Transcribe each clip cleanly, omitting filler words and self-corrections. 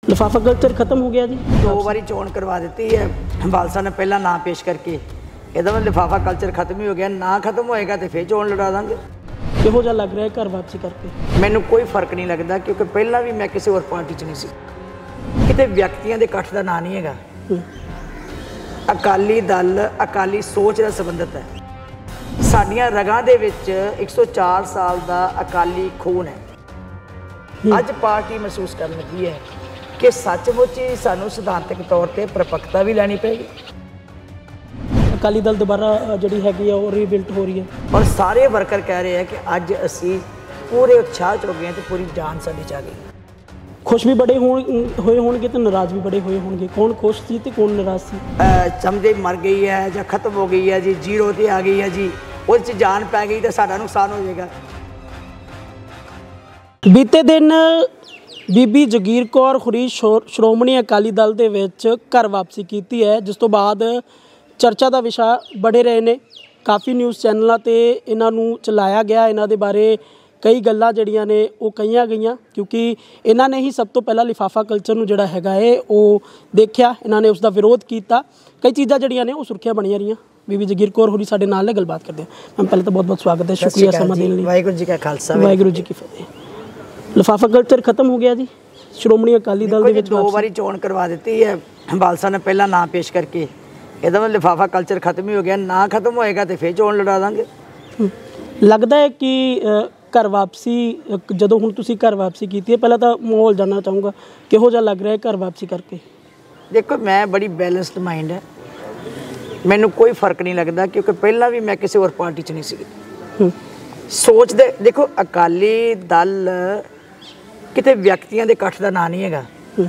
लिफाफा कल्चर खत्म हो गया जी। 2 बारी चोन करवा दी है बालसा ने पहला ना पेश करके ਇਹਦਾ मतलब लिफाफा कल्चर खत्म ही हो गया। ना खत्म होएगा तो फिर चोन लड़ा देंगे। किहो जा लग रहा है घर वापसी करके? मैनू कोई फर्क नहीं लगता क्योंकि पहला भी मैं किसी और पार्टी च नहीं सी। किते व्यक्तियों के इकट्ठ का ना नहीं है। अकाली दल अकाली सोच ਨਾਲ संबंधित है। साडियां रगां दे विच 104 साल का अकाली खून है। अज पार्टी महसूस कर लगी है कि सचमुच ही सानू सिद्धांतक तौर पर परिपक्वता भी लैनी पेगी। अकाली दल दोबारा जिहड़ी हैगी है रीबिल्ट हो रही है और सारे वर्कर कह रहे हैं कि अज असी पूरे उत्साह च हो गए तो पूरी जान साडी च आ गई। खुश भी बड़े होए होणगे तो नाराज़ भी बड़े होए होणगे। कौन खुश सी तो कौन नाराज़ सी? चमदे मर गई है या खत्म हो गई है जी, जीरो ते आ गई है जी, उस जान पै गई तो साडा नुकसान हो जाएगा। बीते दिन बीबी जगीर कौर होरी श्रोमणी अकाली दल दे विच घर वापसी की है, जिस तो बाद चर्चा का विषय बड़े रहे ने। काफ़ी न्यूज़ चैनलों ते इन्हां नूं चलाया गया। इन्हां दे बारे कई गल्लां जड़ियां ने वो कहियां गईयां क्योंकि इन्हां ने ही सब तो पहला लिफाफा कल्चर नूं जिहड़ा हैगा है वो देखिया, इन्हां ने उसका विरोध किया। कई चीज़ां जड़ियां ने वो सुर्खियां बणियां रहियां। बीबी जगीर कौर होरी साडे नाल गलबात करदे हैं। मैम पहले तो बहुत बहुत स्वागत है, शुक्रिया समा देने लई। वाहिगुरू जी का खालसा वाहिगुरू जी की फतेह। लिफाफा कल्चर खत्म हो गया जी। श्रोमणी अकाली दल दे विच 2 बारी चोन करवा दी है बालसा ने पहला ना पेश करके ਇਹਦਾ मतलब लिफाफा कल्चर खत्म ही हो गया। ना खत्म होएगा तो फिर चोन लड़ा देंगे। लगता है कि घर वापसी जदों हुण तुसीं घर वापसी की है, पहला तो माहौल जानना चाहूँगा किहो जा लग रहा है घर वापसी करके? देखो मैं बड़ी बैलेंस्ड माइंड है, मैनू कोई फर्क नहीं लगता क्योंकि पहला भी मैं किसी और पार्टी च नहीं सी। सोच दे देखो अकाली दल किते व्यक्तियों के इकट्ठ का ना नहीं है।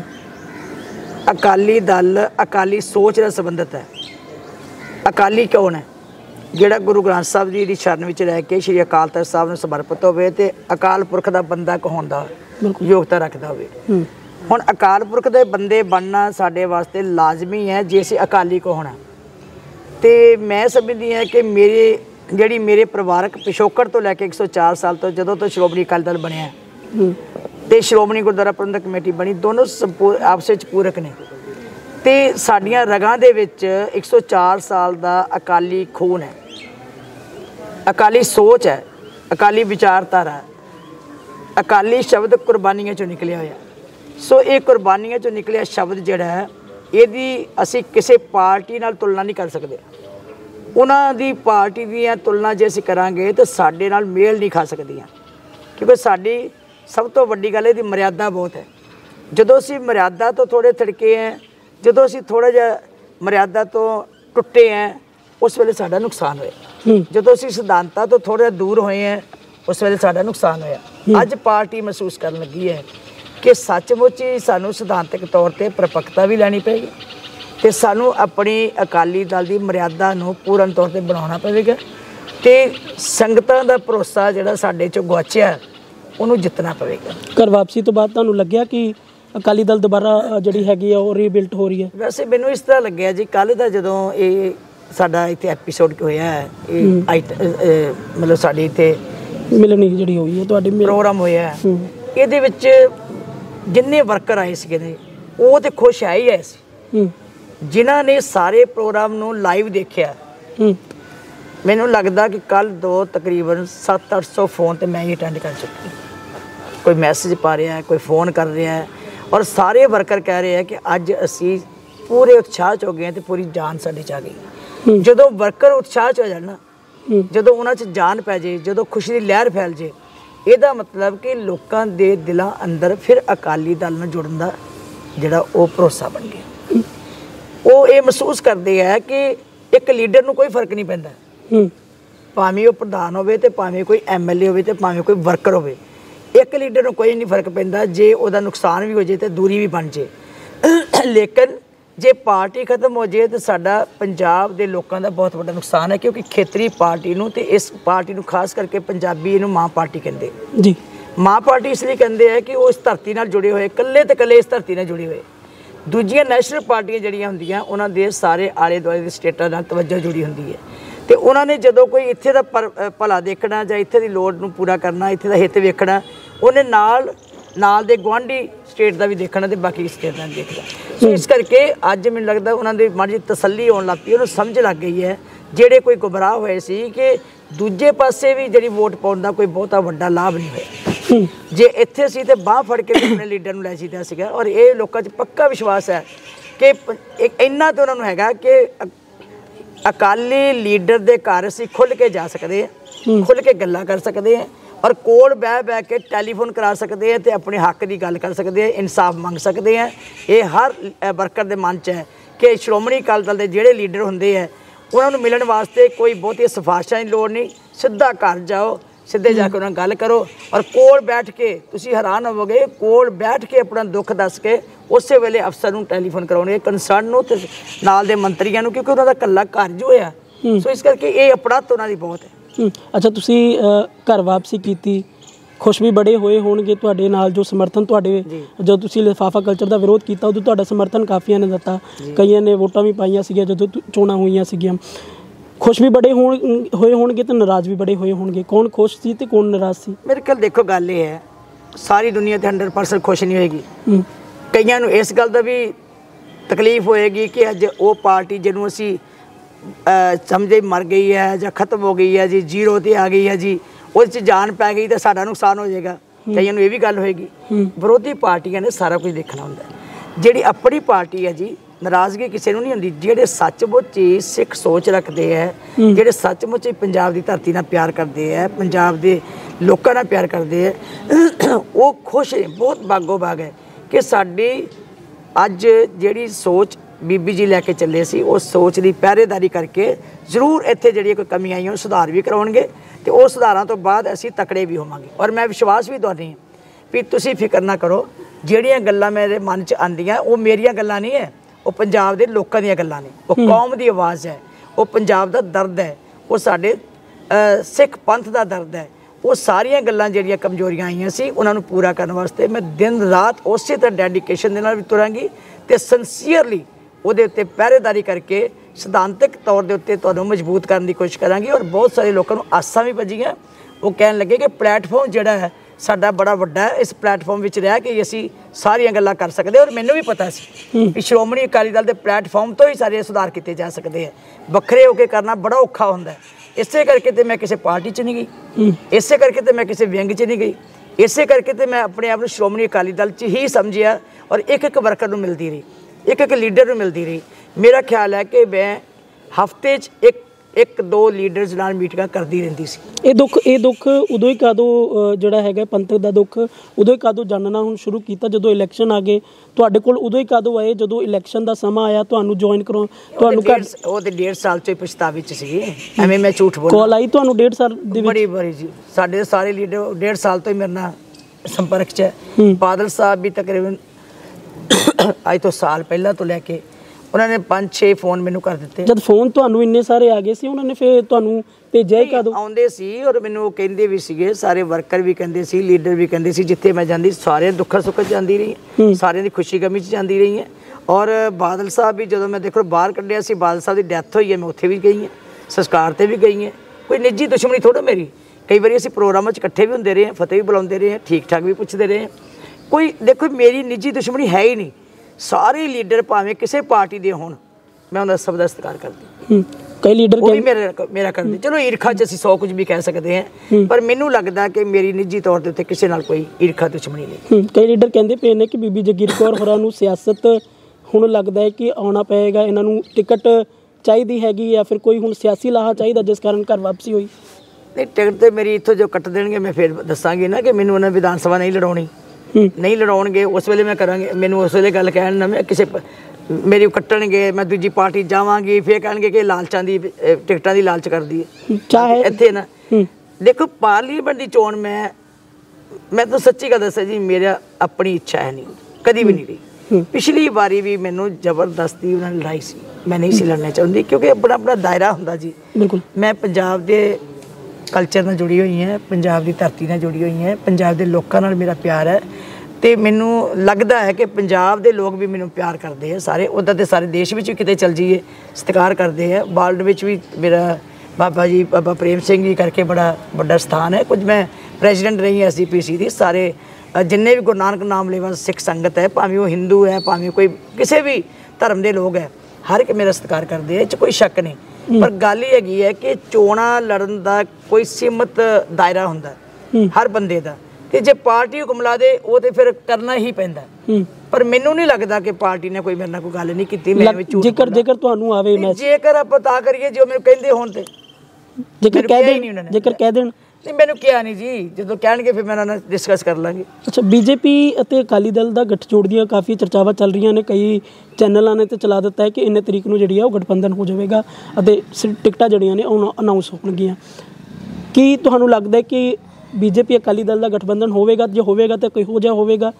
अकाली दल अकाली सोच ਨਾਲ संबंधित है। अकाली कौन है? ਜਿਹੜਾ गुरु ग्रंथ साहब जी की शरण ਵਿੱਚ रह के श्री अकाल तख्त साहब ਨੂੰ समर्पित ਹੋਵੇ ਤੇ अकाल पुरख ਦਾ ਬੰਦਾ ਕਹਾਉਣ ਦਾ ਯੋਗਤਾ ਰੱਖਦਾ ਹੋਵੇ। ਹੁਣ अकाल पुरख ਦੇ ਬੰਦੇ ਬਣਨਾ ਸਾਡੇ ਵਾਸਤੇ ਲਾਜ਼ਮੀ ਹੈ ਜੇ ਅਸੀਂ ਅਕਾਲੀ ਕਹਾਉਣਾ। ਤੇ ਮੈਂ ਸਮਝਦੀ ਹਾਂ ਕਿ ਜਿਹੜੀ ਮੇਰੇ ਪਰਿਵਾਰਕ ਪਿਛੋਕੜ ਤੋਂ ਲੈ ਕੇ 104 ਸਾਲ ਤੋਂ ਜਦੋਂ ਤੋਂ ਸ਼੍ਰੋਮਣੀ ਅਕਾਲੀ ਦਲ ਬਣਿਆ ਤੇ ਸ਼੍ਰੋਮਣੀ ਗੁਰਦੁਆਰਾ ਪ੍ਰਬੰਧਕ ਕਮੇਟੀ ਬਣੀ, ਦੋਨੋਂ ਆਪਸ ਵਿੱਚ ਪੂਰਕ ਨੇ। ਤੇ ਸਾਡੀਆਂ ਰਗਾਂ ਦੇ ਵਿੱਚ 104 ਸਾਲ ਦਾ ਅਕਾਲੀ ਖੂਨ ਹੈ, ਅਕਾਲੀ ਸੋਚ ਹੈ, ਅਕਾਲੀ ਵਿਚਾਰਧਾਰਾ ਹੈ। ਅਕਾਲੀ ਸ਼ਬਦ ਕੁਰਬਾਨੀਆਂ ਚੋਂ ਨਿਕਲਿਆ ਹੋਇਆ। ਸੋ ਇਹ ਕੁਰਬਾਨੀਆਂ ਚੋਂ ਨਿਕਲਿਆ ਸ਼ਬਦ ਜਿਹੜਾ ਹੈ ਇਹਦੀ ਅਸੀਂ ਕਿਸੇ ਪਾਰਟੀ ਨਾਲ ਤੁਲਨਾ ਨਹੀਂ ਕਰ ਸਕਦੇ। ਉਹਨਾਂ ਦੀ ਪਾਰਟੀ ਦੀਆਂ ਤੁਲਨਾ ਜੇ ਅਸੀਂ ਕਰਾਂਗੇ ਤਾਂ ਸਾਡੇ ਨਾਲ ਮੇਲ ਨਹੀਂ ਖਾ ਸਕਦੀਆਂ ਕਿਉਂਕਿ ਸਾਡੀ ਸਭ ਤੋਂ ਵੱਡੀ ਗੱਲ ਇਹਦੀ ਮਰਿਆਦਾ ਬਹੁਤ ਹੈ। ਜਦੋਂ ਅਸੀਂ ਮਰਿਆਦਾ ਤੋਂ ਥੋੜ੍ਹੇ ਥੜਕੇ ਹੈ, ਜਦੋਂ ਅਸੀਂ ਥੋੜ੍ਹਾ ਜਿਹਾ ਮਰਿਆਦਾ ਤੋਂ ਟੁੱਟੇ ਹੈ, ਉਸ ਵੇਲੇ ਸਾਡਾ ਨੁਕਸਾਨ ਹੋਇਆ। ਜਦੋਂ ਅਸੀਂ ਸਿਧਾਂਤਾਂ ਤੋਂ ਥੋੜ੍ਹਾ ਦੂਰ ਹੋਏ ਹੈ, ਉਸ ਵੇਲੇ ਸਾਡਾ ਨੁਕਸਾਨ ਹੋਇਆ। ਅੱਜ ਪਾਰਟੀ ਮਹਿਸੂਸ ਕਰਨ ਲੱਗੀ ਹੈ ਕਿ ਸੱਚਮੁੱਚ ਹੀ ਸਾਨੂੰ ਸਿਧਾਂਤਕ ਤੌਰ 'ਤੇ परिपक्वता ਵੀ ਲੈਣੀ ਪਏਗੀ ਅਤੇ ਸਾਨੂੰ ਆਪਣੀ ਅਕਾਲੀ ਦਲ ਦੀ ਮਰਿਆਦਾ ਨੂੰ ਪੂਰਨ ਤੌਰ 'ਤੇ ਬਣਾਉਣਾ ਪਵੇਗਾ ਅਤੇ ਸੰਗਤਾਂ ਦਾ ਭਰੋਸਾ ਜਿਹੜਾ ਸਾਡੇ 'ਚੋਂ ਗੁਆਚਿਆ ਉਹਨੂੰ ਜਿੱਤਣਾ ਪਵੇਗਾ। घर वापसी तो बाद ਤੁਹਾਨੂੰ ਲੱਗਿਆ ਕਿ ਅਕਾਲੀ ਦਲ ਦੁਬਾਰਾ ਜਿਹੜੀ ਹੈਗੀ ਆ ਉਹ ਰੀਬਿਲਟ ਹੋ ਰਹੀ ਹੈ? ਵੈਸੇ ਮੈਨੂੰ ਇਸ ਤਰ੍ਹਾਂ ਲੱਗਿਆ ਜੀ, ਕੱਲ੍ਹ ਦਾ ਜਦੋਂ ਇਹ ਸਾਡਾ ਇੱਥੇ ਐਪੀਸੋਡ ਹੋਇਆ ਇਹ ਮਤਲਬ ਸਾਡੀ ਇੱਥੇ ਮਿਲਣੀ ਜਿਹੜੀ ਹੋਈ ਹੈ ਤੁਹਾਡੀ ਪ੍ਰੋਗਰਾਮ ਹੋਇਆ ਇਹਦੇ ਵਿੱਚ ਜਿੰਨੇ ਵਰਕਰ ਆਏ ਸੀਗੇ ਨੇ ਉਹ ਤਾਂ ਖੁਸ਼ ਆਏ ਹੀ ਆਏ ਸੀ। ਜਿਨ੍ਹਾਂ ਨੇ ਸਾਰੇ ਪ੍ਰੋਗਰਾਮ ਨੂੰ ਲਾਈਵ ਦੇਖਿਆ ਮੈਨੂੰ ਲੱਗਦਾ ਕਿ ਕੱਲ੍ਹ ਤੋਂ ਤਕਰੀਬਨ 700-800 ਫੋਨ ਤੇ ਮੈਂ ਹੀ ਅਟੈਂਡ ਕਰ ਚੁੱਕੀ। ਕੋਈ ਮੈਸੇਜ ਪਾ ਰਿਹਾ, ਕੋਈ ਫੋਨ ਕਰ ਰਿਹਾ ਔਰ ਸਾਰੇ ਵਰਕਰ ਕਹਿ ਰਹੇ ਆ ਕਿ ਅੱਜ ਅਸੀਂ ਪੂਰੇ ਉਤਸ਼ਾਹ 'ਚ ਹੋ ਗਏ ਤੇ ਪੂਰੀ ਜਾਨ ਸਾਡੀ 'ਚ ਆ ਗਈ। ਜਦੋਂ ਵਰਕਰ ਉਤਸ਼ਾਹ 'ਚ ਹੋ ਜਾਣ ਨਾ, ਜਦੋਂ ਉਹਨਾਂ 'ਚ ਜਾਨ ਪੈ ਜੇ, ਜਦੋਂ ਖੁਸ਼ੀ ਦੀ ਲਹਿਰ ਫੈਲ ਜੇ, ਇਹਦਾ ਮਤਲਬ ਕਿ ਲੋਕਾਂ ਦੇ ਦਿਲਾਂ ਅੰਦਰ ਫਿਰ ਅਕਾਲੀ ਦਲ ਨਾਲ ਜੁੜਨ ਦਾ ਜਿਹੜਾ ਉਹ ਭਰੋਸਾ ਬਣ ਗਿਆ। ਉਹ ਇਹ ਮਹਿਸੂਸ ਕਰਦੇ ਆ ਕਿ ਇੱਕ ਲੀਡਰ ਨੂੰ ਕੋਈ ਫਰਕ ਨਹੀਂ ਪੈਂਦਾ, ਭਾਵੇਂ ਉਹ ਪ੍ਰਧਾਨ ਹੋਵੇ ਤੇ ਭਾਵੇਂ ਕੋਈ MLA ਹੋਵੇ ਤੇ ਭਾਵੇਂ ਕੋਈ ਵਰਕਰ ਹੋਵੇ। ਇੱਕ ਲੀਡਰ ਨੂੰ ਕੋਈ ਨਹੀਂ ਫਰਕ ਪੈਂਦਾ ਜੇ ਉਹਦਾ ਨੁਕਸਾਨ ਵੀ ਹੋ ਜੇ ਤੇ ਦੂਰੀ ਵੀ ਬਣ ਜੇ। ਲੇਕਿਨ ਜੇ ਪਾਰਟੀ ਖਤਮ ਹੋ ਜੇ ਤਾਂ ਸਾਡਾ ਪੰਜਾਬ ਦੇ ਲੋਕਾਂ ਦਾ ਬਹੁਤ ਵੱਡਾ ਨੁਕਸਾਨ ਹੈ ਕਿਉਂਕਿ ਖੇਤਰੀ ਪਾਰਟੀ ਨੂੰ ਤੇ ਇਸ ਪਾਰਟੀ ਨੂੰ ਖਾਸ ਕਰਕੇ ਪੰਜਾਬੀ ਇਹਨੂੰ ਮਾਂ ਪਾਰਟੀ ਕਹਿੰਦੇ ਜੀ। ਮਾਂ ਪਾਰਟੀ ਇਸ ਲਈ ਕਹਿੰਦੇ ਆ ਕਿ ਉਹ ਇਸ ਧਰਤੀ ਨਾਲ ਜੁੜੇ ਹੋਏ, ਇਕੱਲੇ ਤੇ ਇਕੱਲੇ ਇਸ ਧਰਤੀ ਨਾਲ ਜੁੜੇ ਹੋਏ। ਦੂਜੀਆਂ ਨੈਸ਼ਨਲ ਪਾਰਟੀਆਂ ਜਿਹੜੀਆਂ ਹੁੰਦੀਆਂ ਉਹਨਾਂ ਦੇ ਸਾਰੇ ਆਲੇ ਦੁਆਲੇ ਦੇ ਸਟੇਟਾਂ ਨਾਲ ਤਵੱਜੋ ਜੁੜੀ ਹੁੰਦੀ ਹੈ ਤੇ ਉਹਨਾਂ ਨੇ ਜਦੋਂ ਕੋਈ ਇੱਥੇ ਦਾ ਭਲਾ ਦੇਖਣਾ ਜਾਂ ਇੱਥੇ ਦੀ ਲੋੜ ਨੂੰ ਪੂਰਾ ਕਰਨਾ, ਇੱਥੇ ਦਾ ਹਿੱਤ ਵੇਖਣਾ, ਉਹਨੇ ਨਾਲ ਨਾਲ ਦੇ ਗੁਆਂਢੀ ਸਟੇਟ ਦਾ ਵੀ ਦੇਖਣਾ ਤੇ ਬਾਕੀ ਸਟੇਟ ਦਾ ਦੇਖਦਾ। ਸੋ ਇਸ ਕਰਕੇ ਅੱਜ ਮੈਨੂੰ ਲੱਗਦਾ ਉਹਨਾਂ ਦੇ ਮਨ 'ਚ ਤਸੱਲੀ ਆਉਣ ਲੱਗ ਪਈ, ਉਹਨੂੰ ਸਮਝ ਲੱਗ ਗਈ ਹੈ ਜਿਹੜੇ ਕੋਈ ਗੁੰਮਰਾਹ ਹੋਏ ਸੀ ਕਿ ਦੂਜੇ ਪਾਸੇ ਵੀ ਜਿਹੜੀ ਵੋਟ ਪਾਉਣ ਦਾ ਕੋਈ ਬਹੁਤਾ ਵੱਡਾ ਲਾਭ ਨਹੀਂ ਹੋਇਆ। ਜੇ ਇੱਥੇ ਸੀ ਤੇ ਬਾਹ ਫੜ ਕੇ ਆਪਣੇ ਲੀਡਰ ਨੂੰ ਲੈ ਜਾਂਦਾ ਸੀਗਾ। ਔਰ ਇਹ ਲੋਕਾਂ 'ਚ ਪੱਕਾ ਵਿਸ਼ਵਾਸ ਹੈ ਕਿ ਇੰਨਾ ਤਾਂ ਉਹਨਾਂ ਨੂੰ ਹੈਗਾ ਕਿ ਅਕਾਲੀ ਲੀਡਰ ਦੇ ਘਰ ਅਸੀਂ ਖੁੱਲ੍ਹ ਕੇ ਜਾ ਸਕਦੇ ਹਾਂ, ਖੁੱਲ੍ਹ ਕੇ ਗੱਲਾਂ ਕਰ ਸਕਦੇ ਹਾਂ ਔਰ ਕੋਲ ਬਹਿ ਕੇ ਟੈਲੀਫੋਨ ਕਰਾ ਸਕਦੇ ਹਾਂ ਤੇ ਆਪਣੇ ਹੱਕ ਦੀ ਗੱਲ ਕਰ ਸਕਦੇ ਹਾਂ, ਇਨਸਾਫ ਮੰਗ ਸਕਦੇ ਹਾਂ। ਇਹ ਹਰ ਵਰਕਰ ਦੇ ਮਨ 'ਚ ਹੈ ਕਿ ਸ਼੍ਰੋਮਣੀ ਅਕਾਲੀ ਦਲ ਦੇ ਜਿਹੜੇ ਲੀਡਰ ਹੁੰਦੇ ਹੈ ਉਹਨਾਂ ਨੂੰ ਮਿਲਣ ਵਾਸਤੇ ਕੋਈ ਬਹੁਤੀਆਂ ਸਿਫਾਰਿਸ਼ਾਂ ਦੀ ਲੋੜ ਨਹੀਂ, ਸਿੱਧਾ ਘਰ ਜਾਓ, ਸਿੱਧੇ ਜਾ ਕੇ ਉਹਨਾਂ ਨਾਲ ਗੱਲ ਕਰੋ ਔਰ ਕੋਲ ਬੈਠ ਕੇ ਤੁਸੀਂ ਹੈਰਾਨ ਹੋਵੋਗੇ, ਕੋਲ ਬੈਠ ਕੇ ਆਪਣਾ ਦੁੱਖ ਦੱਸ ਕੇ ਉਸੇ ਵੇਲੇ ਅਫਸਰ ਨੂੰ ਟੈਲੀਫੋਨ ਕਰਾਉਣਗੇ, ਕੰਸਰਨ ਨੂੰ ਤੇ ਨਾਲ ਦੇ ਮੰਤਰੀਆਂ ਨੂੰ, ਕਿਉਂਕਿ ਉਹਨਾਂ ਦਾ ਇਕੱਲਾ ਘਰ ਜੋ ਹੋਇਆ। ਸੋ ਇਸ ਕਰਕੇ ਇਹ ਅਪਰਾਧ ਉਹਨਾਂ ਦੀ ਬਹੁਤ ਹੈ। ਅੱਛਾ, ਤੁਸੀਂ ਘਰ ਵਾਪਸੀ ਕੀਤੀ, ਖੁਸ਼ ਵੀ ਬੜੇ ਹੋਏ ਹੋਣਗੇ, ਤੁਹਾਡੇ ਨਾਲ ਜੋ ਸਮਰਥਨ ਤੁਹਾਡੇ ਜਦੋਂ ਤੁਸੀਂ ਲਿਫਾਫਾ ਕਲਚਰ ਦਾ ਵਿਰੋਧ ਕੀਤਾ ਉਦੋਂ ਤੁਹਾਡਾ ਸਮਰਥਨ ਕਾਫੀਆਂ ਨੇ ਦਿੱਤਾ, ਕਈਆਂ ਨੇ ਵੋਟਾਂ ਵੀ ਪਾਈਆਂ ਸੀਗੀਆਂ ਜਦੋਂ ਚੋਣਾਂ ਹੋਈਆਂ ਸੀਗੀਆਂ। ਖੁਸ਼ ਵੀ ਬੜੇ ਹੋਏ ਹੋਣਗੇ ਤੇ ਨਾਰਾਜ਼ ਵੀ ਬੜੇ ਹੋਏ ਹੋਣਗੇ, ਕੌਣ ਖੁਸ਼ ਸੀ ਤੇ ਕੌਣ ਨਾਰਾਜ਼ ਸੀ? ਮੇਰੇ ਖਿਆਲ ਦੇਖੋ ਗੱਲ ਇਹ ਹੈ, ਸਾਰੀ ਦੁਨੀਆ ਤੇ 100% ਖੁਸ਼ ਨਹੀਂ ਹੋਏਗੀ। ਕਈਆਂ ਨੂੰ ਇਸ ਗੱਲ ਦਾ ਵੀ ਤਕਲੀਫ ਹੋਏਗੀ ਕਿ ਅੱਜ ਉਹ ਪਾਰਟੀ ਜਿਹਨੂੰ ਅਸੀਂ ਸਮਝੇ ਮਰ ਗਈ ਹੈ ਜਾਂ ਖਤਮ ਹੋ ਗਈ ਹੈ ਜੀ, ਜ਼ੀਰੋ ਤੇ ਆ ਗਈ ਹੈ ਜੀ, ਉਹਦੇ 'ਚ ਜਾਨ ਪੈ ਗਈ ਤਾਂ ਸਾਡਾ ਨੁਕਸਾਨ ਹੋ ਜਾਏਗਾ। ਕਈਆਂ ਨੂੰ ਇਹ ਵੀ ਗੱਲ ਹੋਏਗੀ। ਵਿਰੋਧੀ ਪਾਰਟੀਆਂ ਨੇ ਸਾਰਾ ਕੁਝ ਦੇਖਣਾ ਹੁੰਦਾ। ਜਿਹੜੀ ਆਪਣੀ ਪਾਰਟੀ ਹੈ ਜੀ, ਨਾਰਾਜ਼ਗੀ ਕਿਸੇ ਨੂੰ ਨਹੀਂ ਹੁੰਦੀ। ਜਿਹੜੇ ਸੱਚਮੁੱਚ ਹੀ ਸਿੱਖ ਸੋਚ ਰੱਖਦੇ ਹੈ, ਜਿਹੜੇ ਸੱਚਮੁੱਚ ਹੀ ਪੰਜਾਬ ਦੀ ਧਰਤੀ ਨਾਲ ਪਿਆਰ ਕਰਦੇ ਹੈ, ਪੰਜਾਬ ਦੇ ਲੋਕਾਂ ਨਾਲ ਪਿਆਰ ਕਰਦੇ ਹੈ, ਉਹ ਖੁਸ਼ ਹੈ, ਬਹੁਤ ਬਾਗੋ ਬਾਗ ਹੈ ਕਿ ਸਾਡੀ ਅੱਜ ਜਿਹੜੀ ਸੋਚ ਬੀਬੀ ਜੀ ਲੈ ਕੇ ਚੱਲੇ ਸੀ, ਉਸ ਸੋਚ ਦੀ ਪਹਿਰੇਦਾਰੀ ਕਰਕੇ ਜ਼ਰੂਰ ਇੱਥੇ ਜਿਹੜੀਆਂ ਕੋਈ ਕਮੀਆਂ ਆਈਆਂ ਉਹ ਸੁਧਾਰ ਵੀ ਕਰਾਉਣਗੇ ਤੇ ਉਹ ਸੁਧਾਰਾਂ ਤੋਂ ਬਾਅਦ ਅਸੀਂ ਤਕੜੇ ਵੀ ਹੋਵਾਂਗੇ। ਔਰ ਮੈਂ ਵਿਸ਼ਵਾਸ ਵੀ ਦਵਾਉਂਦੀ ਹਾਂ ਵੀ ਤੁਸੀਂ ਫਿਕਰ ਨਾ ਕਰੋ, ਜਿਹੜੀਆਂ ਗੱਲਾਂ ਮੇਰੇ ਮਨ 'ਚ ਆਉਂਦੀਆਂ ਉਹ ਮੇਰੀਆਂ ਗੱਲਾਂ ਨਹੀਂ ਹੈ, ਉਹ ਪੰਜਾਬ ਦੇ ਲੋਕਾਂ ਦੀਆਂ ਗੱਲਾਂ ਨੇ, ਉਹ ਕੌਮ ਦੀ ਆਵਾਜ਼ ਹੈ, ਉਹ ਪੰਜਾਬ ਦਾ ਦਰਦ ਹੈ, ਉਹ ਸਾਡੇ ਸਿੱਖ ਪੰਥ ਦਾ ਦਰਦ ਹੈ। ਉਹ ਸਾਰੀਆਂ ਗੱਲਾਂ ਜਿਹੜੀਆਂ ਕਮਜ਼ੋਰੀਆਂ ਆਈਆਂ ਸੀ ਉਹਨਾਂ ਨੂੰ ਪੂਰਾ ਕਰਨ ਵਾਸਤੇ ਮੈਂ ਦਿਨ ਰਾਤ ਉਸੇ ਤਰ੍ਹਾਂ ਡੈਡੀਕੇਸ਼ਨ ਦੇ ਨਾਲ ਵੀ ਤੁਰਾਂਗੀ ਤੇ ਸਿੰਸੀਅਰਲੀ ਉਹਦੇ ਉੱਤੇ ਪਹਿਰੇਦਾਰੀ ਕਰਕੇ ਸਿਧਾਂਤਕ ਤੌਰ ਦੇ ਉੱਤੇ ਤੁਹਾਨੂੰ ਮਜ਼ਬੂਤ ਕਰਨ ਦੀ ਕੋਸ਼ਿਸ਼ ਕਰਾਂਗੀ। ਔਰ ਬਹੁਤ ਸਾਰੇ ਲੋਕਾਂ ਨੂੰ ਆਸਾਂ ਵੀ ਵੱਜੀਆਂ, ਉਹ ਕਹਿਣ ਲੱਗੇ ਕਿ ਪਲੈਟਫਾਰਮ ਜਿਹੜਾ ਹੈ ਸਾਡਾ ਬੜਾ ਵੱਡਾ ਹੈ, ਇਸ ਪਲੈਟਫਾਰਮ ਵਿੱਚ ਰਹਿ ਕੇ ਅਸੀਂ ਸਾਰੀਆਂ ਗੱਲਾਂ ਕਰ ਸਕਦੇ। ਔਰ ਮੈਨੂੰ ਵੀ ਪਤਾ ਸੀ ਕਿ ਸ਼੍ਰੋਮਣੀ ਅਕਾਲੀ ਦਲ ਦੇ ਪਲੈਟਫਾਰਮ ਤੋਂ ਹੀ ਸਾਰੇ ਸੁਧਾਰ ਕੀਤੇ ਜਾ ਸਕਦੇ ਆ, ਵੱਖਰੇ ਹੋ ਕੇ ਕਰਨਾ ਬੜਾ ਔਖਾ ਹੁੰਦਾ। ਇਸੇ ਕਰਕੇ ਤੇ ਮੈਂ ਕਿਸੇ ਪਾਰਟੀ 'ਚ ਨਹੀਂ ਗਈ, ਇਸੇ ਕਰਕੇ ਤੇ ਮੈਂ ਕਿਸੇ ਵਿੰਗ 'ਚ ਨਹੀਂ ਗਈ, ਇਸੇ ਕਰਕੇ ਤੇ ਮੈਂ ਆਪਣੇ ਆਪ ਨੂੰ ਸ਼੍ਰੋਮਣੀ ਅਕਾਲੀ ਦਲ 'ਚ ਹੀ ਸਮਝਿਆ ਔਰ ਇੱਕ ਇੱਕ ਵਰਕਰ ਨੂੰ ਮਿਲਦੀ ਰਹੀ, ਇੱਕ ਇੱਕ ਲੀਡਰ ਨੂੰ ਮਿਲਦੀ ਰਹੀ। ਮੇਰਾ ਖਿਆਲ ਹੈ ਕਿ ਮੈਂ ਹਫ਼ਤੇ 'ਚ ਇੱਕ ਦੋ ਲੀਡਰਸ ਨਾਲ ਮੀਟਿੰਗਾਂ ਕਰਦੀ ਰਹਿੰਦੀ ਸੀ। ਇਹ ਦੁੱਖ ਉਦੋਂ ਹੀ ਕਦੋਂ ਜਿਹੜਾ ਹੈਗਾ ਪੰਥਕ ਦਾ ਦੁੱਖ ਉਦੋਂ ਹੀ ਕਦੋਂ ਜਾਣਨਾ ਹੁਣ ਸ਼ੁਰੂ ਕੀਤਾ ਜਦੋਂ ਇਲੈਕਸ਼ਨ ਆ ਗਏ ਤੁਹਾਡੇ ਕੋਲ? ਉਦੋਂ ਹੀ ਕਦੋਂ ਆਏ ਜਦੋਂ ਇਲੈਕਸ਼ਨ ਦਾ ਸਮਾਂ ਆਇਆ ਤੁਹਾਨੂੰ ਜੁਆਇਨ ਕਰੋ? ਤੁਹਾਨੂੰ ਉਹ ਤੇ 1.5 ਸਾਲ 'ਚ ਪਛਤਾਵੇ 'ਚ ਸੀ, ਐਵੇਂ ਮੈਂ ਝੂਠ ਬੋਲਾਂ। ਕਾਲ ਆਈ ਤੁਹਾਨੂੰ 1.5 ਸਾਲ ਦੇ ਵਿੱਚ? ਬੜੀ ਜੀ, ਸਾਡੇ ਸਾਰੇ ਲੀਡਰ 1.5 ਸਾਲ ਤੋਂ ਹੀ ਮੇਰੇ ਨਾਲ ਸੰਪਰਕ 'ਚ ਹੈ। ਬਾਦਲ ਸਾਹਿਬ ਵੀ ਤਕਰੀਬਨ ਅੱਜ ਤੋਂ ਸਾਲ ਪਹਿਲਾਂ ਤੋਂ ਲੈ ਕੇ ਉਹਨਾਂ ਨੇ 5-6 ਫੋਨ ਮੈਨੂੰ ਕਰ ਦਿੱਤੇ। ਜਦ ਫੋਨ ਤੁਹਾਨੂੰ ਇੰਨੇ ਸਾਰੇ ਆ ਗਏ ਸੀ ਉਹਨਾਂ ਨੇ ਫਿਰ ਤੁਹਾਨੂੰ ਭੇਜਿਆ ਹੀ ਕਦੋਂ? ਆਉਂਦੇ ਸੀ ਔਰ ਮੈਨੂੰ ਉਹ ਕਹਿੰਦੇ ਵੀ ਸੀਗੇ, ਸਾਰੇ ਵਰਕਰ ਵੀ ਕਹਿੰਦੇ ਸੀ, ਲੀਡਰ ਵੀ ਕਹਿੰਦੇ ਸੀ, ਜਿੱਥੇ ਮੈਂ ਜਾਂਦੀ ਸਾਰਿਆਂ ਦੁੱਖਾਂ ਸੁੱਖਾਂ 'ਚ ਜਾਂਦੀ ਰਹੀ, ਸਾਰਿਆਂ ਦੀ ਖੁਸ਼ੀ ਗਮੀ 'ਚ ਜਾਂਦੀ ਰਹੀ ਹੈ। ਔਰ ਬਾਦਲ ਸਾਹਿਬ ਵੀ ਜਦੋਂ ਮੈਂ ਦੇਖੋ ਬਾਹਰ ਕੱਢਿਆ ਸੀ, ਬਾਦਲ ਸਾਹਿਬ ਦੀ ਡੈਥ ਹੋਈ ਹੈ, ਮੈਂ ਉੱਥੇ ਵੀ ਗਈ ਹਾਂ, ਸੰਸਕਾਰ 'ਤੇ ਵੀ ਗਈ ਹਾਂ। ਕੋਈ ਨਿੱਜੀ ਦੁਸ਼ਮਣੀ ਥੋੜ੍ਹਾ ਮੇਰੀ। ਕਈ ਵਾਰੀ ਅਸੀਂ ਪ੍ਰੋਗਰਾਮਾਂ 'ਚ ਇਕੱਠੇ ਵੀ ਹੁੰਦੇ ਰਹੇ, ਫਤਿਹ ਵੀ ਬੁਲਾਉਂਦੇ ਰਹੇ, ਠੀਕ ਠਾਕ ਵੀ ਪੁੱਛਦੇ ਰਹੇ। ਕੋਈ ਦੇਖੋ ਮੇਰੀ ਨਿੱਜੀ ਦੁਸ਼ਮਣੀ ਹੈ ਹੀ ਨਹੀਂ। ਸਾਰੇ ਲੀਡਰ ਭਾਵੇਂ ਕਿਸੇ ਪਾਰਟੀ ਦੇ ਹੋਣ, ਮੈਂ ਉਹਨਾਂ ਸਭ ਦਾ ਸਤਿਕਾਰ ਕਰਦੀ। ਕਈ ਲੀਡਰ ਉਹ ਵੀ ਮੇਰਾ ਕਰਦੇ। ਚਲੋ ਈਰਖਾ 'ਚ ਅਸੀਂ 100 ਕੁਝ ਵੀ ਕਹਿ ਸਕਦੇ ਹਾਂ, ਪਰ ਮੈਨੂੰ ਲੱਗਦਾ ਕਿ ਮੇਰੀ ਨਿੱਜੀ ਤੌਰ ਦੇ ਉੱਤੇ ਕਿਸੇ ਨਾਲ ਕੋਈ ਈਰਖਾ ਦੁਸ਼ਮਣੀ ਨਹੀਂ। ਕਈ ਲੀਡਰ ਕਹਿੰਦੇ ਪਏ ਨੇ ਕਿ ਬੀਬੀ ਜਗੀਰ ਕੌਰ ਹੋਰਾਂ ਨੂੰ ਸਿਆਸਤ ਹੁਣ ਲੱਗਦਾ ਹੈ ਕਿ ਆਉਣਾ ਪਏਗਾ, ਇਹਨਾਂ ਨੂੰ ਟਿਕਟ ਚਾਹੀਦੀ ਹੈਗੀ ਜਾਂ ਫਿਰ ਕੋਈ ਹੁਣ ਸਿਆਸੀ ਲਾਹਾ ਚਾਹੀਦਾ ਜਿਸ ਕਾਰਨ ਘਰ ਵਾਪਸੀ ਹੋਈ? ਨਹੀਂ, ਟਿਕਟ ਤੇ ਮੇਰੀ ਇੱਥੋਂ ਜੋ ਕੱਟ ਦੇਣਗੇ ਮੈਂ ਫਿਰ ਦੱਸਾਂਗੀ ਨਾ ਕਿ ਮੈਨੂੰ ਉਹਨਾਂ ਵਿਧਾਨ ਸਭਾ ਨਹੀਂ ਲੜਾਉਣੀ, ਨਹੀਂ ਲੜਾਉਣਗੇ ਉਸ ਵੇਲੇ ਮੈਂ ਕਰਾਂਗੀ। ਮੈਨੂੰ ਉਸ ਵੇਲੇ ਗੱਲ ਕਹਿਣ ਨਾ, ਮੈਂ ਕਿਸੇ ਮੇਰੀ ਕੱਟਣਗੇ, ਮੈਂ ਦੂਜੀ ਪਾਰਟੀ ਜਾਵਾਂਗੀ, ਫਿਰ ਕਹਿਣਗੇ ਕਿ ਲਾਲਚਾਂ ਦੀ ਟਿਕਟਾਂ ਦੀ ਲਾਲਚ ਕਰਦੀ ਹੈ। ਚਾਹੇ ਇੱਥੇ ਨਾ ਦੇਖੋ ਪਾਰਲੀਮੈਂਟ ਦੀ ਚੋਣ ਮੈਂ ਤਾਂ ਸੱਚੀ ਗੱਲ ਦੱਸਾਂ ਜੀ, ਮੇਰਾ ਆਪਣੀ ਇੱਛਾ ਹੈ ਨਹੀਂ, ਕਦੀ ਵੀ ਨਹੀਂ ਰਹੀ। ਪਿਛਲੀ ਵਾਰੀ ਵੀ ਮੈਨੂੰ ਜ਼ਬਰਦਸਤੀ ਉਹਨਾਂ ਨੇ ਲੜਾਈ ਸੀ, ਮੈਂ ਨਹੀਂ ਸੀ ਲੜਨਾ ਚਾਹੁੰਦੀ ਕਿਉਂਕਿ ਆਪਣਾ ਆਪਣਾ ਦਾਇਰਾ ਹੁੰਦਾ ਜੀ। ਬਿਲਕੁਲ, ਮੈਂ ਪੰਜਾਬ ਦੇ ਕਲਚਰ ਨਾਲ ਜੁੜੀ ਹੋਈ ਹਾਂ, ਪੰਜਾਬ ਦੀ ਧਰਤੀ ਨਾਲ ਜੁੜੀ ਹੋਈ ਹਾਂ, ਪੰਜਾਬ ਦੇ ਲੋਕਾਂ ਨਾਲ ਮੇਰਾ ਪਿਆਰ ਹੈ ਤੇ ਮੈਨੂੰ ਲੱਗਦਾ ਹੈ ਕਿ ਪੰਜਾਬ ਦੇ ਲੋਕ ਵੀ ਮੈਨੂੰ ਪਿਆਰ ਕਰਦੇ ਆ ਸਾਰੇ। ਉੱਦਾਂ ਤੇ ਸਾਰੇ ਦੇਸ਼ ਵਿੱਚ ਵੀ ਕਿਤੇ ਚੱਲ ਜਾਈਏ ਸਤਿਕਾਰ ਕਰਦੇ ਆ। ਵਰਲਡ ਵਿੱਚ ਵੀ ਮੇਰਾ ਬਾਬਾ ਜੀ ਬਾਬਾ ਪ੍ਰੇਮ ਸਿੰਘ ਜੀ ਕਰਕੇ ਬੜਾ ਵੱਡਾ ਸਥਾਨ ਹੈ। ਕੁਝ ਮੈਂ ਪ੍ਰੈਜ਼ੀਡੈਂਟ ਰਹੀ ਐਸਜੀਪੀਸੀ ਦੀ, ਸਾਰੇ जिन्ने भी गुरु नानक नाम लेवा सिख संगत है, भावें वो हिंदू है, भावें कोई किसी भी धर्म के लोग है, हर एक मेरा सत्कार करते हैं, कोई शक नहीं। पर गल ये हैगी है कि चोणां लड़न का कोई सीमित दायरा हुंदा हर बंदे का, कि जे पार्टी हुक्म ला दे वो तो फिर करना ही पैंदा। पर मैनू नहीं लगता कि पार्टी ने कोई मेरे नाल कोई गल नहीं की। जेकर तुहानू आवे जेकर आपां तां करिए जो मैनू कहंदे होण ते जेकर कह देण नहीं, मैंने किया नहीं जी, जो कहणगे फिर मैं उन्हां नाल डिस्कस कर लांगे। अच्छा, बीजेपी ਅਤੇ ਅਕਾਲੀ ਦਲ ਦਾ ਗਠਜੋੜ ਦੀਆਂ ਕਾਫੀ ਚਰਚਾਵਾਂ ਚੱਲ ਰਹੀਆਂ ਨੇ, ਕਈ ਚੈਨਲਾਂ ਨੇ ਤੇ ਚਲਾ ਦਿੱਤਾ ਹੈ ਕਿ ਇੰਨੇ ਤਰੀਕ ਨੂੰ ਜਿਹੜੀ ਆ ਉਹ ਗਠਬੰਧਨ ਹੋ ਜਾਵੇਗਾ ਅਤੇ ਟਿਕਟਾਂ ਜਿਹੜੀਆਂ ਨੇ ਉਹ ਅਨਾਉਂਸ ਹੋਣਗੀਆਂ। ਕੀ ਤੁਹਾਨੂੰ ਲੱਗਦਾ ਹੈ ਕਿ ਬੀਜੇਪੀ ਅਕਾਲੀ ਦਲ ਦਾ ਗਠਬੰਧਨ ਹੋਵੇਗਾ? ਜੇ ਹੋਵੇਗਾ ਤਾਂ ਕਿਹੋ ਜਿਹਾ ਹੋਵੇਗਾ?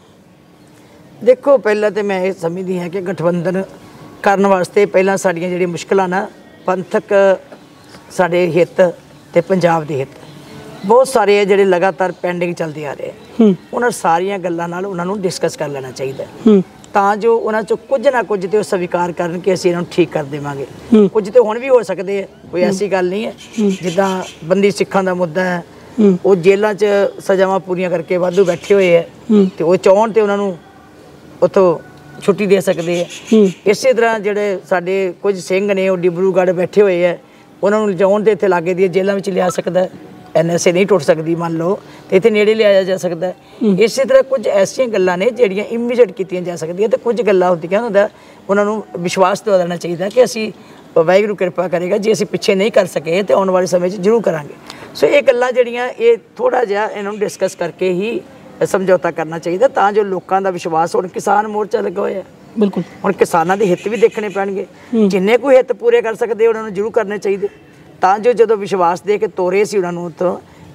देखो, पहला तो मैं ये समझदी हाँ कि गठबंधन करने वास्ते पहला साड़ियाँ जिहड़ियां मुश्किलां ना पंथक साडे हित ते पंजाब दे हित बहुत सारे है जिहड़े लगातार पेंडिंग चलते आ रहे हैं। उन्हां सारियां गल्लां नाल उन्हां नूं डिस्कस कर लेना चाहिए तां जो उन्हां चों कुछ ना कुछ तो स्वीकार करन कि असीं इन्हां नूं ठीक कर देवांगे। कुछ तो हुण भी हो सकदे है, कोई ऐसी गल नहीं है। जिद्दां बंदी सिखां दा मुद्दा है, वो जेलां च सज़ावां पूरीआं करके वाधू बैठे होए है ते वो चाहण ते उन्हां नूं ਉੱਥੋਂ ਛੁੱਟੀ ਦੇ ਸਕਦੇ ਹੈ। ਇਸੇ ਤਰ੍ਹਾਂ ਜਿਹੜੇ ਸਾਡੇ ਕੁਝ ਸਿੰਘ ਨੇ ਉਹ ਡਿਬਰੂਗੜ੍ਹ ਬੈਠੇ ਹੋਏ ਹੈ, ਉਹਨਾਂ ਨੂੰ ਲਿਜਾਉਣ ਤੇ ਇੱਥੇ ਲਾਗੇ ਦੀਆਂ ਜੇਲ੍ਹਾਂ ਵਿੱਚ ਲਿਆ ਸਕਦਾ ਹੈ। NSA ਨਹੀਂ ਟੁੱਟ ਸਕਦੀ ਮੰਨ ਲਓ, ਤੇ ਇੱਥੇ ਨੇੜੇ ਲਿਆਇਆ ਜਾ ਸਕਦਾ ਹੈ। ਇਸੇ ਤਰ੍ਹਾਂ ਕੁਝ ਐਸੀਆਂ ਗੱਲਾਂ ਨੇ ਜਿਹੜੀਆਂ ਇਮੀਡੀਏਟ ਕੀਤੀਆਂ ਜਾ ਸਕਦੀਆਂ, ਤੇ ਕੁਝ ਗੱਲਾਂ ਹੁੰਦੀਆਂ ਹੁੰਦਾ ਉਹਨਾਂ ਨੂੰ ਵਿਸ਼ਵਾਸ ਦਿਵਾ ਦੇਣਾ ਚਾਹੀਦਾ ਕਿ ਅਸੀਂ ਵਾਹਿਗੁਰੂ ਕਿਰਪਾ ਕਰੇਗਾ, ਜੇ ਅਸੀਂ ਪਿੱਛੇ ਨਹੀਂ ਕਰ ਸਕੇ ਤੇ ਆਉਣ ਵਾਲੇ ਸਮੇਂ 'ਚ ਜ਼ਰੂਰ ਕਰਾਂਗੇ। ਸੋ ਇਹ ਗੱਲਾਂ ਜਿਹੜੀਆਂ ਇਹ ਥੋੜ੍ਹਾ ਜਿਹਾ ਇਹਨਾਂ ਨੂੰ ਡਿਸਕਸ ਕਰਕੇ ਹੀ समझौता करना चाहिए ਤਾਂ जो लोगों का विश्वास ਹੁਣ किसान मोर्चा लगा होया बिल्कुल ਹੁਣ किसानों के हित भी देखने पैणगे, जिन्ने कोई हित पूरे कर सकते उन्होंने जरूर करने चाहिए ਤਾਂ जो ਜਦੋਂ विश्वास दे के ਤੋਰੇ ਸੀ ਉਹਨਾਂ ਨੂੰ ਉੱਥੋਂ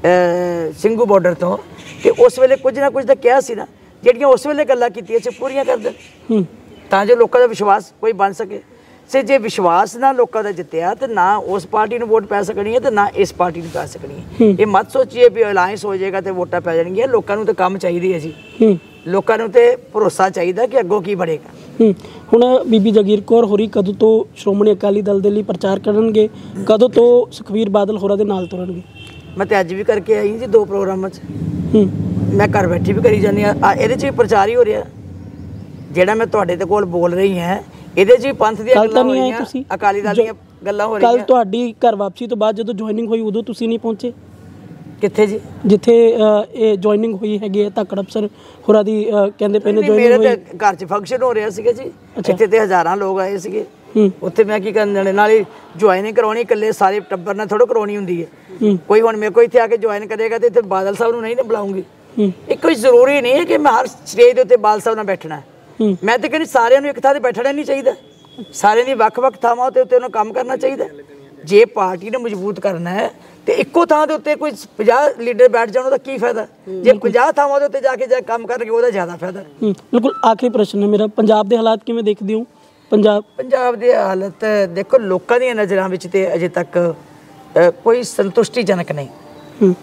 ਸਿੰਘੂ ਬਾਰਡਰ ਤੋਂ ਤੇ ਉਸ ਵੇਲੇ ਕੁਝ ਨਾ ਕੁਝ ਤਾਂ ਕਿਹਾ ਸੀ ਨਾ, ਜਿਹੜੀਆਂ ਉਸ ਵੇਲੇ ਗੱਲਾਂ ਕੀਤੀਆਂ ਸੀ ਪੂਰੀਆਂ ਕਰ ਦੇਣ ਤਾਂ जो लोगों का विश्वास कोई बन सके। से जे विश्वास ना लोगों का जितया तो ना उस पार्टी में वोट पै सकनी है तो ना इस पार्टी में पै सकनी है। ये मत सोचिए भी अलायंस हो जाएगा तो वोटा पै जाएंगे। लोगों को तो काम चाहिए जी, लोगों को तो भरोसा चाहिए कि अगों की बढ़ेगा। ਹੁਣ ਬੀਬੀ ਜਗੀਰ ਕੌਰ ਹੋਰੀ ਕਦੋਂ ਤੋਂ ਸ਼੍ਰੋਮਣੀ ਅਕਾਲੀ ਦਲ ਦੇ ਲਈ ਪ੍ਰਚਾਰ ਕਰਨਗੇ, ਕਦੋਂ ਤੋਂ ਸੁਖਬੀਰ ਬਾਦਲ ਹੋਰਾਂ ਦੇ ਨਾਲ ਤੁਰਨਗੇ? ਮੈਂ ਤੇ ਅੱਜ ਵੀ ਕਰਕੇ ਆਈ ਜੀ 2 ਪ੍ਰੋਗਰਾਮਾਂ 'ਚ, ਮੈਂ ਘਰ ਬੈਠੀ ਵੀ ਕਰੀ ਜਾਂਦੀ ਆ। ਇਹਦੇ 'ਚ ਵੀ ਪ੍ਰਚਾਰ ਹੀ ਹੋ ਰਿਹਾ ਜਿਹੜਾ ਮੈਂ ਤੁਹਾਡੇ ਦੇ ਕੋਲ ਬੋਲ ਰਹੀ ਹਾਂ। ਇਹਦੇ 'ਚ ਵੀ ਪੰਥ ਦੀਆਂ ਗੱਲਾਂ ਹੋ ਰਹੀਆਂ, ਅਕਾਲੀ ਦਲ ਦੀਆਂ ਗੱਲਾਂ ਹੋ ਰਹੀਆਂ। ਕੱਲ ਤੁਹਾਡੀ ਘਰ ਵਾਪਸੀ ਤੋਂ ਬਾਅਦ ਜਦੋਂ ਜੁਆਇਨਿੰਗ ਹੋਈ ਉਦੋਂ ਤੁਸੀਂ ਨਹੀਂ ਪਹੁੰਚੇ? ਕਿੱਥੇ ਜੀ? ਜਿੱਥੇ ਇਹ ਜੁਆਇਨਿੰਗ ਹੋਈ ਹੈਗੀ ਹੈ ਧਾਕੜ ਅਫਸਰ ਹੋਰਾਂ ਦੀ, ਕਹਿੰਦੇ ਪਏ ਨੇ ਜੁਆਇਨਿੰਗ ਹੋਈ। ਮੇਰੇ ਤੇ ਘਰ 'ਚ ਫੰਕਸ਼ਨ ਹੋ ਰਿਹਾ ਸੀਗਾ ਜੀ, ਇੱਥੇ ਤੇ ਹਜ਼ਾਰਾਂ ਲੋਕ ਆਏ ਸੀਗੇ। ਉੱਥੇ ਮੈਂ ਕੀ ਕਰਨ ਜਾਣੇ, ਨਾਲੇ ਜੁਆਇਨਿੰਗ ਕਰਵਾਉਣੀ ਇਕੱਲੇ ਸਾਰੇ ਟੱਬਰ ਨਾਲ ਥੋੜ੍ਹਾ ਕਰਵਾਉਣੀ ਹੁੰਦੀ ਹੈ। ਕੋਈ ਹੁਣ ਮੇਰੇ ਕੋਲ ਇੱਥੇ ਆ ਕੇ ਜੁਆਇਨ ਕਰੇਗਾ ਤੇ ਇੱਥੇ ਬਾਦਲ ਸਾਹਿਬ ਨੂੰ ਨਹੀਂ ਨਾ ਬੁਲਾਉਂਗੀ। ਇਹ ਕੋਈ ਜ਼ਰੂਰੀ ਨਹੀਂ ਹੈ ਕਿ ਮੈਂ ਹਰ ਸਟੇਜ ਦੇ ਉੱਤੇ ਬਾਦਲ ਸਾਹਿਬ ਨਾਲ ਬੈਠਣਾ। ਮੈਂ ਤਾਂ ਕਹਿੰਦੀ ਸਾਰਿਆਂ ਨੂੰ ਇੱਕ ਥਾਂ ਤੇ ਬੈਠਣਾ ਨਹੀਂ ਚਾਹੀਦਾ, ਸਾਰਿਆਂ ਦੀ ਵੱਖ-ਵੱਖ ਥਾਵਾਂ ਉੱਤੇ ਉਹਨਾਂ ਕੰਮ ਕਰਨਾ ਚਾਹੀਦਾ। ਜੇ ਪਾਰਟੀ ਨੂੰ ਮਜ਼ਬੂਤ ਕਰਨਾ ਹੈ ਤੇ ਇੱਕੋ ਥਾਂ ਦੇ ਉੱਤੇ ਕੋਈ 50 ਲੀਡਰ ਬੈਠ ਜਾਣ ਉਹਦਾ ਕੀ ਫਾਇਦਾ? ਜੇ 50 ਥਾਵਾਂ ਦੇ ਉੱਤੇ ਜਾ ਕੇ ਕੰਮ ਕਰਨਗੇ ਉਹਦਾ ਜ਼ਿਆਦਾ ਫਾਇਦਾ। ਬਿਲਕੁਲ ਆਖਰੀ ਪ੍ਰਸ਼ਨ ਹੈ ਮੇਰਾ, ਪੰਜਾਬ ਦੇ ਹਾਲਾਤ ਕਿਵੇਂ ਦੇਖਦੇ ਹੋ? ਪੰਜਾਬ ਦੇ ਹਾਲਤ ਦੇਖੋ, ਲੋਕਾਂ ਦੀਆਂ ਨਜ਼ਰਾਂ ਵਿੱਚ ਤੇ ਅਜੇ ਤੱਕ ਕੋਈ ਸੰਤੁਸ਼ਟੀਜਨਕ ਨਹੀਂ,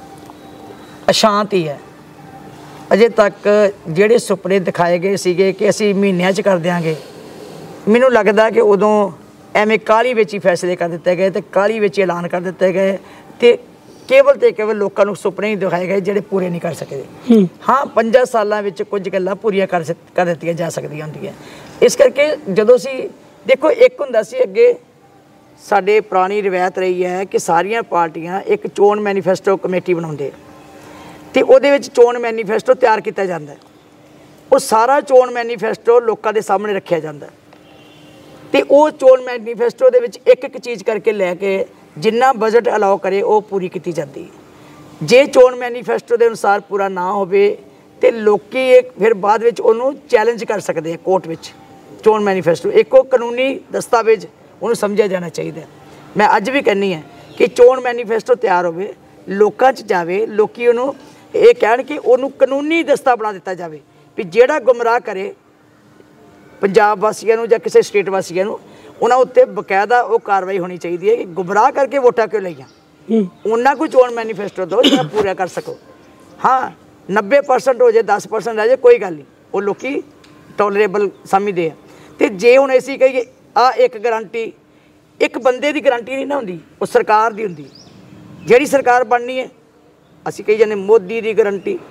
ਅਸ਼ਾਂਤੀ ਹੈ। ਅਜੇ ਤੱਕ ਜਿਹੜੇ ਸੁਪਨੇ ਦਿਖਾਏ ਗਏ ਸੀਗੇ ਕਿ ਅਸੀਂ ਮਹੀਨਿਆਂ 'ਚ ਕਰ ਦਿਆਂਗੇ, ਮੈਨੂੰ ਲੱਗਦਾ ਕਿ ਉਦੋਂ ਐਵੇਂ ਕਾਹਲੀ ਵਿੱਚ ਹੀ ਫੈਸਲੇ ਕਰ ਦਿੱਤੇ ਗਏ ਤੇ ਕਾਹਲੀ ਵਿੱਚ ਹੀ ਐਲਾਨ ਕਰ ਦਿੱਤੇ ਗਏ ਤੇ ਕੇਵਲ ਲੋਕਾਂ ਨੂੰ ਸੁਪਨੇ ਹੀ ਦਿਖਾਏ ਗਏ ਜਿਹੜੇ ਪੂਰੇ ਨਹੀਂ ਕਰ ਸਕਦੇ। ਹਾਂ, 5 ਸਾਲਾਂ ਵਿੱਚ ਕੁਝ ਗੱਲਾਂ ਪੂਰੀਆਂ ਕਰ ਦਿੱਤੀਆਂ ਜਾ ਸਕਦੀਆਂ ਹੁੰਦੀਆਂ। ਇਸ ਕਰਕੇ ਜਦੋਂ ਅਸੀਂ ਦੇਖੋ, ਇੱਕ ਹੁੰਦਾ ਸੀ ਅੱਗੇ ਸਾਡੇ ਪੁਰਾਣੀ ਰਵਾਇਤ ਰਹੀ ਹੈ ਕਿ ਸਾਰੀਆਂ ਪਾਰਟੀਆਂ ਇੱਕ ਚੋਣ ਮੈਨੀਫੈਸਟੋ ਕਮੇਟੀ ਬਣਾਉਂਦੇ ਤੇ ਉਹਦੇ ਵਿੱਚ ਚੋਣ ਮੈਨੀਫੈਸਟੋ ਤਿਆਰ ਕੀਤਾ ਜਾਂਦਾ। ਉਹ ਸਾਰਾ ਚੋਣ ਮੈਨੀਫੈਸਟੋ ਲੋਕਾਂ ਦੇ ਸਾਹਮਣੇ ਰੱਖਿਆ ਜਾਂਦਾ ਤੇ ਉਹ ਚੋਣ ਮੈਨੀਫੈਸਟੋ ਦੇ ਵਿੱਚ ਇੱਕ ਚੀਜ਼ ਕਰਕੇ ਲੈ ਕੇ ਜਿੰਨਾ ਬਜਟ ਅਲਾਓ ਕਰੇ ਉਹ ਪੂਰੀ ਕੀਤੀ ਜਾਂਦੀ ਹੈ। ਜੇ ਚੋਣ ਮੈਨੀਫੈਸਟੋ ਦੇ ਅਨੁਸਾਰ ਪੂਰਾ ਨਾ ਹੋਵੇ ਤੇ ਲੋਕੀ ਫਿਰ ਬਾਅਦ ਵਿੱਚ ਉਹਨੂੰ ਚੈਲੰਜ ਕਰ ਸਕਦੇ ਆ ਕੋਰਟ ਵਿੱਚ। ਚੋਣ ਮੈਨੀਫੈਸਟੋ ਇੱਕ ਉਹ ਕਾਨੂੰਨੀ ਦਸਤਾਵੇਜ਼, ਉਹਨੂੰ ਸਮਝਿਆ ਜਾਣਾ ਚਾਹੀਦਾ। ਮੈਂ ਅੱਜ ਵੀ ਕਹਿੰਦੀ ਹਾਂ ਕਿ ਚੋਣ ਮੈਨੀਫੈਸਟੋ ਤਿਆਰ ਹੋਵੇ, ਲੋਕਾਂ 'ਚ ਜਾਵੇ, ਲੋਕੀ ਉਹਨੂੰ ਇਹ ਕਹਿਣ ਕਿ ਉਹਨੂੰ ਕਾਨੂੰਨੀ ਦਸਤਾ ਬਣਾ ਦਿੱਤਾ ਜਾਵੇ ਵੀ ਜਿਹੜਾ ਗੁੰਮਰਾਹ ਕਰੇ ਪੰਜਾਬ ਵਾਸੀਆਂ ਨੂੰ ਜਾਂ ਕਿਸੇ ਸਟੇਟ ਵਾਸੀਆਂ ਨੂੰ, ਉਹਨਾਂ ਉੱਤੇ ਬਕਾਇਦਾ ਉਹ ਕਾਰਵਾਈ ਹੋਣੀ ਚਾਹੀਦੀ ਹੈ ਕਿ ਗੁੰਮਰਾਹ ਕਰਕੇ ਵੋਟਾਂ ਕਿਉਂ ਲਈਆਂ। ਉਹਨਾਂ ਕੋਈ ਚੋਣ ਮੈਨੀਫੈਸਟੋ ਦਿਓ ਜਿਹੜਾ ਪੂਰਾ ਕਰ ਸਕੋ। ਹਾਂ, 90% ਹੋ ਜਾਏ, 10% ਰਹਿ ਜਾਏ, ਕੋਈ ਗੱਲ ਨਹੀਂ, ਉਹ ਲੋਕੀ ਟੋਲਰੇਬਲ ਸਮਝਦੇ ਆ। ਅਤੇ ਜੇ ਹੁਣ ਅਸੀਂ ਕਹੀਏ ਆਹ ਇੱਕ ਗਰੰਟੀ, ਇੱਕ ਬੰਦੇ ਦੀ ਗਰੰਟੀ ਨਹੀਂ ਨਾ ਹੁੰਦੀ, ਉਹ ਸਰਕਾਰ ਦੀ ਹੁੰਦੀ। ਜਿਹੜੀ ਸਰਕਾਰ ਬਣਨੀ ਹੈ, ਅਸੀਂ ਕਹੀ ਜਾਂਦੇ ਮੋਦੀ ਦੀ ਗਰੰਟੀ,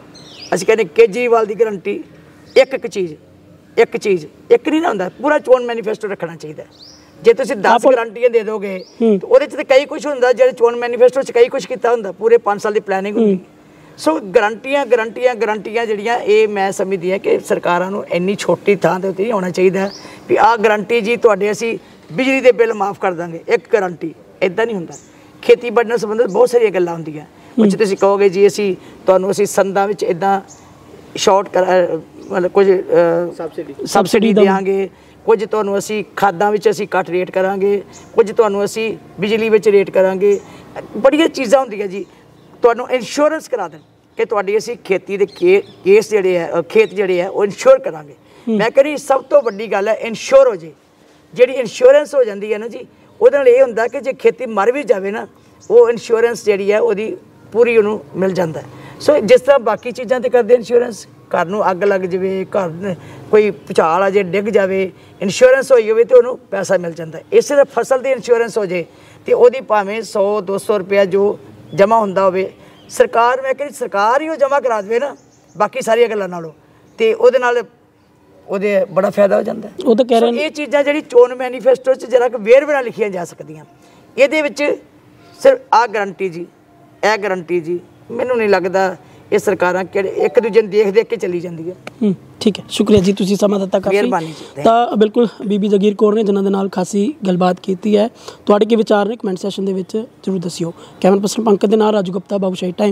ਅਸੀਂ ਕਹਿੰਦੇ ਕੇਜਰੀਵਾਲ ਦੀ ਗਰੰਟੀ ਇੱਕ ਚੀਜ਼ ਇੱਕ ਨਹੀਂ ਨਾ ਹੁੰਦਾ, ਪੂਰਾ ਚੋਣ ਮੈਨੀਫੈਸਟੋ ਰੱਖਣਾ ਚਾਹੀਦਾ। ਜੇ ਤੁਸੀਂ 10 ਗਰੰਟੀਆਂ ਦੇ ਦੋਗੇ ਤਾਂ ਉਹਦੇ 'ਚ ਤਾਂ ਕਈ ਕੁਛ ਹੁੰਦਾ, ਜਿਹੜੇ ਚੋਣ ਮੈਨੀਫੈਸਟੋ 'ਚ ਕਈ ਕੁਛ ਕੀਤਾ ਹੁੰਦਾ, ਪੂਰੇ 5 ਸਾਲ ਦੀ ਪਲੈਨਿੰਗ ਹੁੰਦੀ। ਸੋ ਗਰੰਟੀਆਂ ਜਿਹੜੀਆਂ ਇਹ ਮੈਂ ਸਮਝਦੀ ਹਾਂ ਕਿ ਸਰਕਾਰਾਂ ਨੂੰ ਇੰਨੀ ਛੋਟੀ ਥਾਂ ਦੇ ਉੱਤੇ ਨਹੀਂ ਹੋਣਾ ਚਾਹੀਦਾ ਵੀ ਆਹ ਗਰੰਟੀ ਜੀ ਤੁਹਾਡੇ ਅਸੀਂ ਬਿਜਲੀ ਦੇ ਬਿੱਲ ਮਾफ़ ਕਰ ਦਾਂਗੇ, ਇੱਕ ਗਰੰਟੀ। ਇੱਦਾਂ ਨਹੀਂ ਹੁੰਦਾ। ਖੇਤੀਬਾੜੀ ਨਾਲ ਸੰਬੰਧਿਤ ਬਹੁਤ ਸਾਰੀਆਂ ਗੱਲਾਂ ਹੁੰਦੀਆਂ, ਉਹ 'ਚ ਤੁਸੀਂ ਕਹੋਗੇ ਜੀ ਅਸੀਂ ਸੰਦਾਂ ਵਿੱਚ ਇੱਦਾਂ ਸ਼ਾਰਟ ਮਤਲਬ ਕੁਝ ਸਬਸਿਡੀ ਦੇਵਾਂਗੇ, ਕੁਝ ਤੁਹਾਨੂੰ ਅਸੀਂ ਖਾਦਾਂ ਵਿੱਚ ਅਸੀਂ ਘੱਟ ਰੇਟ ਕਰਾਂਗੇ, ਕੁਝ ਤੁਹਾਨੂੰ ਅਸੀਂ ਬਿਜਲੀ ਵਿੱਚ ਰੇਟ ਕਰਾਂਗੇ। ਬੜੀਆਂ ਚੀਜ਼ਾਂ ਹੁੰਦੀਆਂ ਜੀ। ਤੁਹਾਨੂੰ ਇੰਸ਼ੋਰੈਂਸ ਕਰਾ ਦੇਣ ਕਿ ਤੁਹਾਡੀ ਅਸੀਂ ਖੇਤੀ ਦੇ ਕੇਸ ਜਿਹੜੇ ਹੈ ਖੇਤ ਜਿਹੜੇ ਹੈ ਉਹ ਇੰਸ਼ੋਰ ਕਰਾਂਗੇ। ਮੈਂ ਕਹਿੰਦੀ ਸਭ ਤੋਂ ਵੱਡੀ ਗੱਲ ਹੈ ਇੰਸ਼ੋਰ ਹੋ ਜੇ। ਜਿਹੜੀ ਇੰਸ਼ੋਰੈਂਸ ਹੋ ਜਾਂਦੀ ਹੈ ਨਾ ਜੀ, ਉਹਦੇ ਨਾਲ ਇਹ ਹੁੰਦਾ ਕਿ ਜੇ ਖੇਤੀ ਮਰ ਵੀ ਜਾਵੇ ਨਾ, ਉਹ ਇੰਸ਼ੋਰੈਂਸ ਜਿਹੜੀ ਹੈ ਉਹਦੀ ਪੂਰੀ ਉਹਨੂੰ ਮਿਲ ਜਾਂਦਾ। ਸੋ ਜਿਸ ਤਰ੍ਹਾਂ ਬਾਕੀ ਚੀਜ਼ਾਂ 'ਤੇ ਕਰਦੇ ਇੰਸ਼ੋਰੈਂਸ, ਘਰ ਨੂੰ ਅੱਗ ਲੱਗ ਜਾਵੇ, ਘਰ ਕੋਈ ਭੁਚਾਲ ਆ ਜੇ ਡਿੱਗ ਜਾਵੇ, ਇੰਸ਼ੋਰੈਂਸ ਹੋਈ ਹੋਵੇ ਤਾਂ ਉਹਨੂੰ ਪੈਸਾ ਮਿਲ ਜਾਂਦਾ। ਇਸੇ ਤਰ੍ਹਾਂ ਫਸਲ ਦੀ ਇੰਸ਼ੋਰੈਂਸ ਹੋ ਜੇ ਅਤੇ ਉਹਦੀ ਭਾਵੇਂ 100-200 ਰੁਪਇਆ ਜੋ ਜਮ੍ਹਾਂ ਹੁੰਦਾ ਹੋਵੇ, ਸਰਕਾਰ ਮੈਂ ਕਹਿੰਦੀ ਸਰਕਾਰ ਹੀ ਉਹ ਜਮ੍ਹਾਂ ਕਰਾ ਦੇਵੇ ਨਾ ਬਾਕੀ ਸਾਰੀਆਂ ਗੱਲਾਂ ਨਾਲੋਂ, ਅਤੇ ਉਹਦੇ ਨਾਲ ਉਹਦੇ ਬੜਾ ਫਾਇਦਾ ਹੋ ਜਾਂਦਾ। ਉਹ ਤਾਂ ਕਹਿ ਰਹੇ ਇਹ ਚੀਜ਼ਾਂ ਜਿਹੜੀ ਚੋਣ ਮੈਨੀਫੈਸਟੋ 'ਚ ਜਰਾ ਵੇਰਵੇ ਨਾਲ ਲਿਖੀਆਂ ਜਾ ਸਕਦੀਆਂ। ਇਹਦੇ ਵਿੱਚ ਸਿਰਫ ਆਹ ਗਰੰਟੀ ਜੀ, ਇਹ ਗਰੰਟੀ ਜੀ, ਮੈਨੂੰ ਨਹੀਂ ਲੱਗਦਾ ਇਹ ਸਰਕਾਰਾਂ ਕਿਹੜੇ ਇੱਕ ਦੂਜੇ ਨੂੰ ਦੇਖ ਕੇ ਚੱਲੀ ਜਾਂਦੀ ਹੈ। ਠੀਕ ਹੈ, ਸ਼ੁਕਰੀਆ ਜੀ, ਤੁਸੀਂ ਸਮਾਂ ਦਿੱਤਾ ਕਾਫੀ। ਮਿਹਰਬਾਨੀ ਜੀ। ਤਾਂ ਬਿਲਕੁਲ ਬੀਬੀ ਜਗੀਰ ਕੌਰ ਨੇ ਜਿਨ੍ਹਾਂ ਦੇ ਨਾਲ ਖਾਸੀ ਗੱਲਬਾਤ ਕੀਤੀ ਹੈ। ਤੁਹਾਡੇ ਕੀ ਵਿਚਾਰ ਨੇ ਕਮੈਂਟ ਸੈਸ਼ਨ ਦੇ ਵਿੱਚ ਜ਼ਰੂਰ ਦੱਸਿਓ। ਕੈਮਰਾ ਪਰਸਨ ਪੰਕਜ ਦੇ ਨਾਲ Raju Gupta, Babushahi time.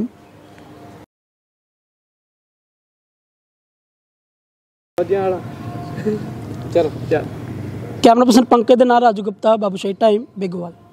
Camera person Pankaj ਦੇ ਨਾਲ ਰਾਜੂ ਗੁਪਤਾ, ਬਾਬੂਸ਼ਾਹੀ ਟਾਈਮ, ਬੇਗੋਵਾਲ।